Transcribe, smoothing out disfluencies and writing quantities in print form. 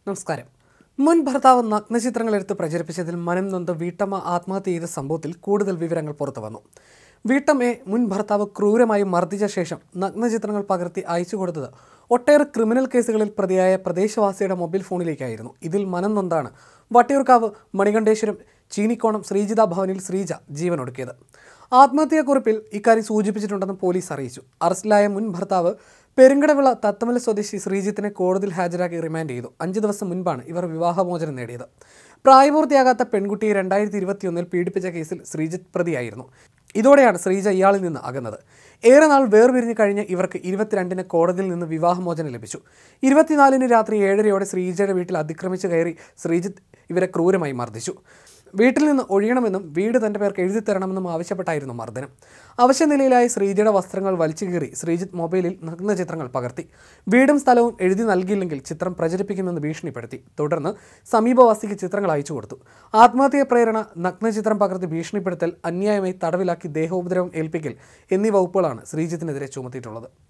നമസ്കാരം. മുൻ ഭർത്താവ് നഗ്നചിത്രങ്ങളെടുത്ത് പ്രചരിപ്പിച്ചതിൽ മനം നൊന്ത് വീട്ടമ്മ ആത്മഹത്യ ചെയ്ത സംഭവത്തിൽ കൂടുതൽ വിവരങ്ങൾ പുറത്തുവന്നു. വീട്ടമ്മയെ മുൻ ഭർത്താവ് ക്രൂരമായി മർദ്ദിച്ച ശേഷം നഗ്നചിത്രങ്ങൾ പകർത്തി അയച്ചു കൊടുത്തത് ഒട്ടേറെ ക്രിമിനൽ കേസുകളിൽ പ്രതിയായ പ്രദേശവാസിയുടെ മൊബൈൽ ഫോണിലേക്കായിരുന്നു. ഇതിൽ മനം നൊന്താണ് വട്ടിയൂർക്കാവ് മണികണ്ഠേശ്വരം ചീനിക്കോണം ശ്രീജിത ഭവനിൽ ശ്രീജ ജീവനൊടുക്കിയത്. ആത്മഹത്യാക്കുറിപ്പിൽ ഇക്കാര്യം സൂചിപ്പിച്ചിട്ടുണ്ടെന്ന് പോലീസ് അറിയിച്ചു. അറസ്റ്റിലായ മുൻ ഭർത്താവ് പെരുങ്കടവിള തത്തമല സ്വദേശി ശ്രീജിത്തിനെ കോടതിയിൽ ഹാജരാക്കി റിമാൻഡ് ചെയ്തു. 5 ദിവസം മുൻപാണ് ഇവർ വിവാഹമോചനം നേടിയത്. പ്രായപൂർത്തിയാകാത്ത പെൺകുട്ടിയെ 2021 പീഡിപ്പിച്ച കേസിൽ ശ്രീജിത്ത് പ്രതിയായിരുന്നു. ഇതോടെയാണ് ശ്രീജ ഇയാളിൽ നിന്ന് അകന്നത്. ഏറെ നാൾ വേർപിരിഞ്ഞ് കഴിഞ്ഞ് ഇവർക്ക് 22-ന് കോടതിയിൽ നിന്ന് വിവാഹമോചനം ലഭിച്ചു. 24-ന് രാത്രി 7:30-യോടെ ശ്രീജയുടെ വീട്ടിൽ അതിക്രമിച്ച് കയറി ശ്രീജിത്ത് ഇവരെ ക്രൂരമായി മർദ്ദിച്ചു. വീട്ടിൽ നിന്ന് ഒഴിയണമെന്നും വീട് തൻ്റെ പേർക്ക് എഴുതിത്തരണമെന്നും ആവശ്യപ്പെട്ടായിരുന്നു മർദ്ദനം. അവശനിലയിലായ ശ്രീജയുടെ വസ്ത്രങ്ങൾ വലിച്ചു കീറി ശ്രീജിത്ത് മൊബൈലിൽ നഗ്നചിത്രങ്ങൾ പകർത്തി. വീടും സ്ഥലവും എഴുതി നൽകിയില്ലെങ്കിൽ ചിത്രം പ്രചരിപ്പിക്കുമെന്ന് ഭീഷണിപ്പെടുത്തി. തുടർന്ന് സമീപവാസിക്ക് ചിത്രങ്ങൾ അയച്ചു കൊടുത്തു. ആത്മഹത്യാ പ്രേരണ, നഗ്നചിത്രം പകർത്തി ഭീഷണിപ്പെടുത്തൽ, അന്യായമായി തടവിലാക്കി ദേഹോപദ്രവം ഏൽപ്പിക്കൽ എന്നീ വകുപ്പുകളാണ് ശ്രീജിത്തിനെതിരെ ചുമത്തിയിട്ടുള്ളത്.